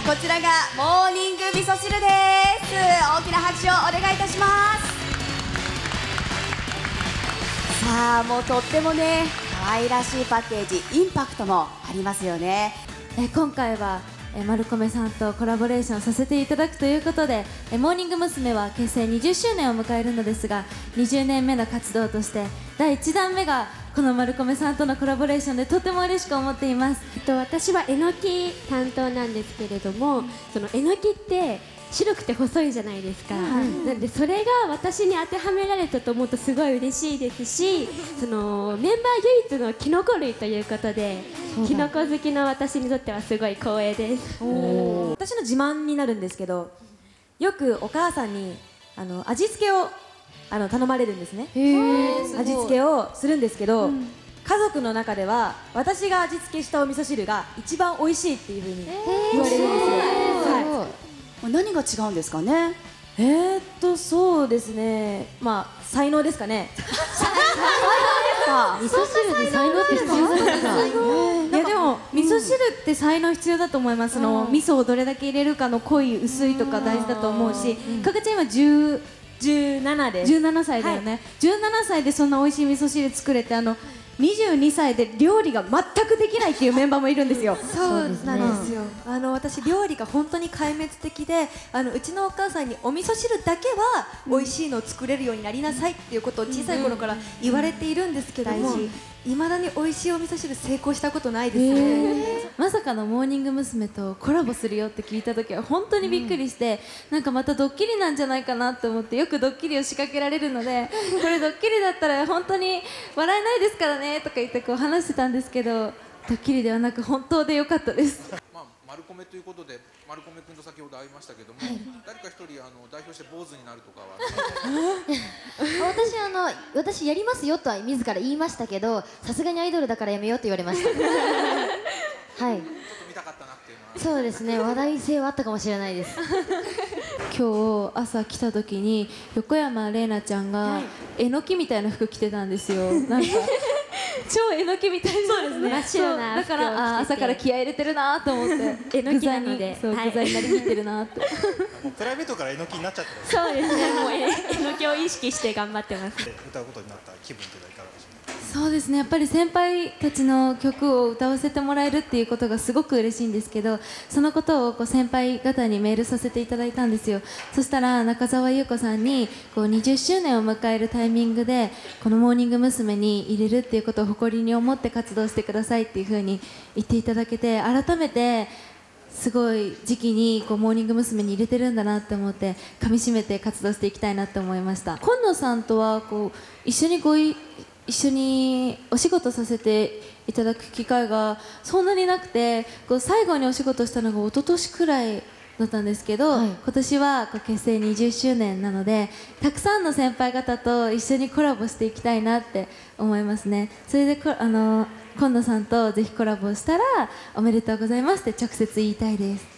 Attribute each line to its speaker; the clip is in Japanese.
Speaker 1: こちらがモーニング味噌汁です。大きな拍手をお願いいたします。さあ、もうとってもね可愛らしいパッケージ、インパクトもありますよね。
Speaker 2: 今回はマルコメさんとコラボレーションさせていただくということで、モーニング娘。は結成20周年を迎えるのですが、20年目の活動として第1弾目がこのマルコメさんとのコラボレーションでとても嬉しく思っています。
Speaker 3: 私はえのき担当なんですけれども、そのえのきって白くて細いじゃないですか、なんでそれが私に当てはめられたと思うとすごい嬉しいですし、そのメンバー唯一のキノコ類ということで、キノコ好きの私にとってはすごい光栄です。
Speaker 2: 私の自慢になるんですけど、よくお母さんに味付けを頼まれるんですね。味付けをするんですけど、家族の中では私が味付けしたお味噌汁が一番美味しいっていう風に言われるんですよ。
Speaker 1: 何が違うんですかね。
Speaker 2: そうですね、まあ才能ですかね。
Speaker 3: 味噌汁に才能って必要なんですか？
Speaker 2: いやでも味噌汁って才能必要だと思います。味噌をどれだけ入れるかの濃い薄いとか大事だと思うし、かかちゃん今17です。17歳だよね、17歳でそんな美味しい味噌汁作れて、22歳で料理が全くできないっていうメンバーもいるんですよ。
Speaker 4: そうなんですよ。私料理が本当に壊滅的で、うちのお母さんにお味噌汁だけは美味しいのを作れるようになりなさいっていうことを小さい頃から言われているんですけども、未だに美味しいお味噌汁成功したことないですね。
Speaker 2: まさかのモーニング娘。とコラボするよって聞いた時は本当にびっくりして、なんかまたドッキリなんじゃないかなと思って、よくドッキリを仕掛けられるので、これドッキリだったら本当に笑えないですからねとか言ってこう話してたんですけど、ドッキリではなく本当でよかったです。
Speaker 5: マルコメということで、マルコメ君と先ほど会いましたけども、誰か一人代表して坊主になるとかは
Speaker 6: 私やりますよとは自ら言いましたけど、さすがにアイドルだからやめようと言われました。はい。
Speaker 5: ちょっと見たかったなっていうのは。
Speaker 6: そうですね、話題性はあったかもしれないです。
Speaker 2: 今日朝来た時に横山玲奈ちゃんがえのきみたいな服着てたんですよ。なんか超えのきみたいな。そうですね。
Speaker 3: 真っ白な
Speaker 2: だから朝から気合い入れてるなと思って。
Speaker 3: えのきなので、
Speaker 2: 具材になりきってるなって。
Speaker 7: もうプライベートからえのきになっちゃってる。
Speaker 3: そうですね。もうえのきを意識して頑張ってます。
Speaker 7: 歌うことになった気分というのはいかがでしょうか。
Speaker 2: そうですね、やっぱり先輩たちの曲を歌わせてもらえるっていうことがすごく嬉しいんですけど、そのことを先輩方にメールさせていただいたんですよ。そしたら中澤優子さんに20周年を迎えるタイミングでこのモーニング娘。に入れるっていうことを誇りに思って活動してくださいっていうふうに言っていただけて、改めてすごい時期にモーニング娘。に入れてるんだなって思って、かみしめて活動していきたいなって思いました。今野さんとは一緒にお仕事させていただく機会がそんなになくて、最後にお仕事したのが一昨年くらいだったんですけど、今年は結成20周年なので、たくさんの先輩方と一緒にコラボしていきたいなって思いますね。それで今野さんとぜひコラボしたらおめでとうございますって直接言いたいです。